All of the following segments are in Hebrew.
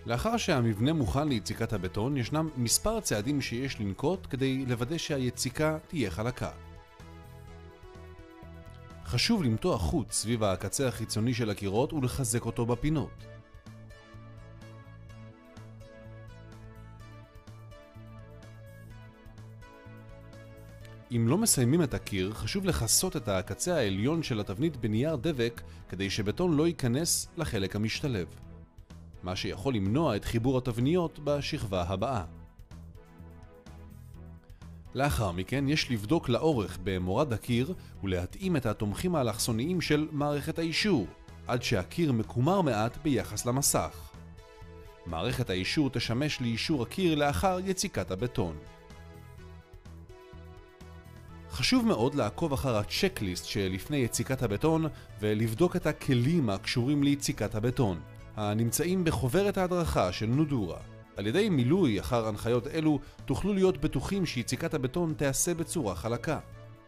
לאחר שהמבנה מוכן ליציקת הבטון, ישנם מספר צעדים שיש לנקוט כדי לוודא שהיציקה תהיה חלקה. חשוב למתוח חוט סביב הקצה החיצוני של הקירות ולחזק אותו בפינות. אם לא מסיימים את הקיר, חשוב לחסות את הקצה העליון של התבנית בנייר דבק כדי שבטון לא ייכנס לחלק המשתלב, מה שיכול למנוע את חיבור התבניות בשכבה הבאה. לאחר מכן יש לבדוק לאורך במורד הקיר ולהתאים את התומכים האלכסוניים של מערכת האישור, עד שהקיר מקומר מעט ביחס למסך. מערכת האישור תשמש לאישור הקיר לאחר יציקת הבטון. חשוב מאוד לעקוב אחר הצ'קליסט שלפני יציקת הבטון ולבדוק את הכלים הקשורים ליציקת הבטון, הנמצאים בחוברת ההדרכה של נודורה. על ידי מילוי אחר הנחיות אלו תוכלו להיות בטוחים שיציקת הבטון תיעשה בצורה חלקה.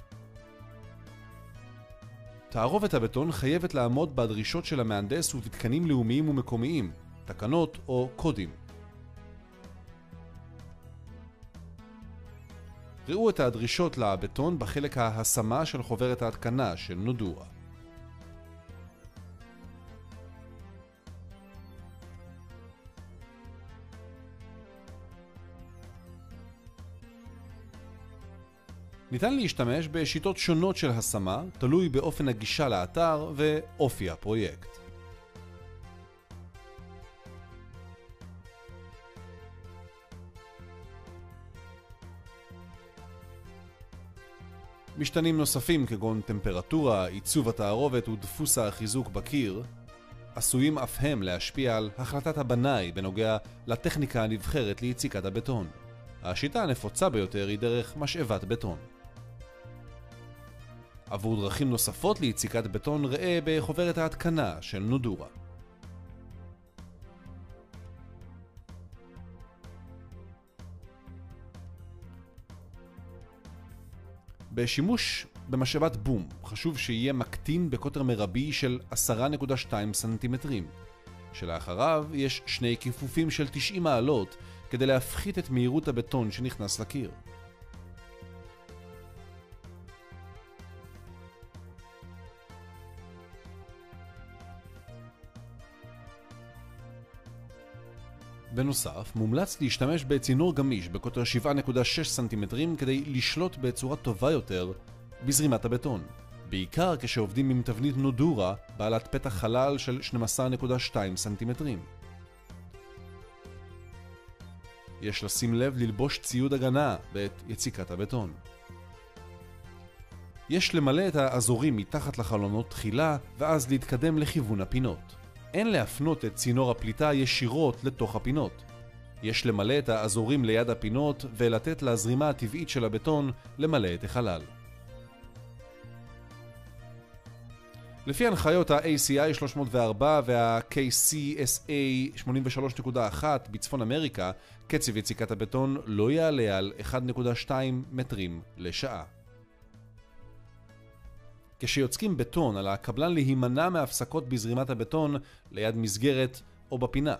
תערובת הבטון חייבת לעמוד בדרישות של המהנדס ובתקנים לאומיים ומקומיים, תקנות או קודים. ראו את הדרישות לבטון בחלק ההשמה של חוברת ההתקנה של נודורה. ניתן להשתמש בשיטות שונות של השמה, תלוי באופן הגישה לאתר ואופי הפרויקט. משתנים נוספים כגון טמפרטורה, עיצוב התערובת ודפוס החיזוק בקיר, עשויים אף הם להשפיע על החלטת הבנאי בנוגע לטכניקה הנבחרת ליציקת הבטון. השיטה הנפוצה ביותר היא דרך משאבת בטון. עבור דרכים נוספות ליציקת בטון ראה בחוברת ההתקנה של נודורה. בשימוש במשאבת בום חשוב שיהיה מקטין בקוטר מרבי של 10.2 סנטימטרים, שלאחריו יש שני כיפופים של 90 מעלות כדי להפחית את מהירות הבטון שנכנס לקיר. בנוסף, מומלץ להשתמש בצינור גמיש בקוטר 7.6 סנטימטרים כדי לשלוט בצורה טובה יותר בזרימת הבטון, בעיקר כשעובדים עם תבנית נודורה בעלת פתח חלל של 12.2 סנטימטרים. יש לשים לב ללבוש ציוד הגנה בעת יציקת הבטון. יש למלא את האזורים מתחת לחלונות תחילה ואז להתקדם לכיוון הפינות. אין להפנות את צינור הפליטה ישירות לתוך הפינות. יש למלא את האזורים ליד הפינות ולתת לזרימה הטבעית של הבטון למלא את החלל. לפי הנחיות ה-ACI 304 וה-KCSA 83.1 בצפון אמריקה, קצב יציקת הבטון לא יעלה על 1.2 מטרים לשעה. כשיוצקים בטון, על הקבלן להימנע מהפסקות בזרימת הבטון ליד מסגרת או בפינה.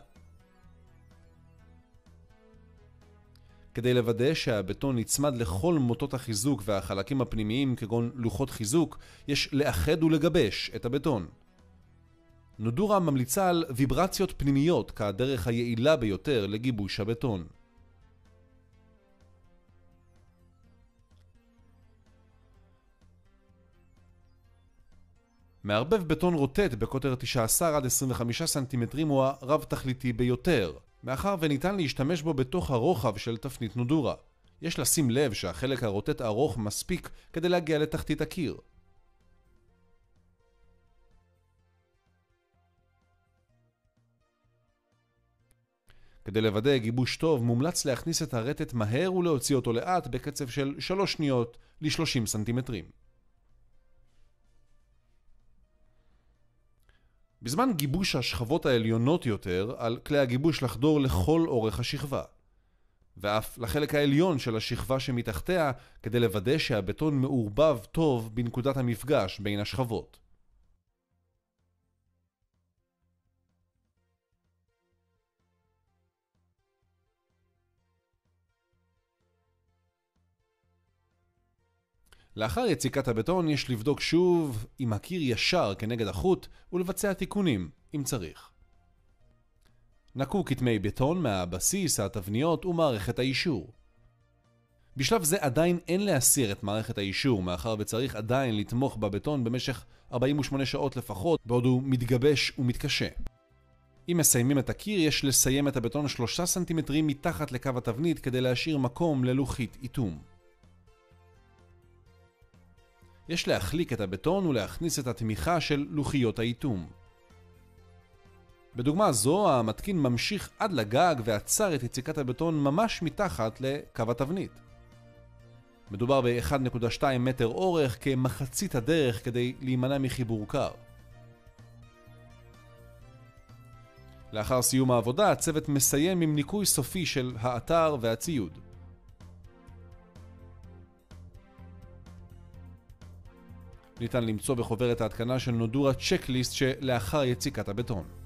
כדי לוודא שהבטון נצמד לכל מוטות החיזוק והחלקים הפנימיים כגון לוחות חיזוק, יש לאחד ולגבש את הבטון. נודורה ממליצה על ויברציות פנימיות כדרך היעילה ביותר לגיבוש הבטון. מערבב בטון רוטט בקוטר 19 עד 25 סנטימטרים הוא הרב תכליתי ביותר, מאחר וניתן להשתמש בו בתוך הרוחב של תפנית נודורה. יש לשים לב שהחלק הרוטט ארוך מספיק כדי להגיע לתחתית הקיר. כדי לוודא גיבוש טוב, מומלץ להכניס את הרטט מהר ולהוציא אותו לאט בקצב של 3 שניות ל-30 סנטימטרים. בזמן גיבוש השכבות העליונות יותר, על כלי הגיבוש לחדור לכל אורך השכבה, ואף לחלק העליון של השכבה שמתחתיה, כדי לוודא שהבטון מעורבב טוב בנקודת המפגש בין השכבות. לאחר יציקת הבטון יש לבדוק שוב אם הקיר ישר כנגד החוט ולבצע תיקונים, אם צריך. נקו כתמי בטון מהבסיס, התבניות ומערכת האישור. בשלב זה עדיין אין להסיר את מערכת האישור, מאחר וצריך עדיין לתמוך בבטון במשך 48 שעות לפחות, בעוד הוא מתגבש ומתקשה. אם מסיימים את הקיר, יש לסיים את הבטון 3 סנטימטרים מתחת לקו התבנית כדי להשאיר מקום ללוחית איתום. יש להחליק את הבטון ולהכניס את התמיכה של לוחיות האיתום. בדוגמה זו, המתקין ממשיך עד לגג ועצר את יציקת הבטון ממש מתחת לקו התבנית. מדובר ב-1.2 מטר אורך כמחצית הדרך כדי להימנע מחיבור קר. לאחר סיום העבודה, הצוות מסיים עם ניקוי סופי של האתר והציוד. ניתן למצוא בחוברת ההתקנה של נודורה צ'קליסט שלאחר יציקת הבטון.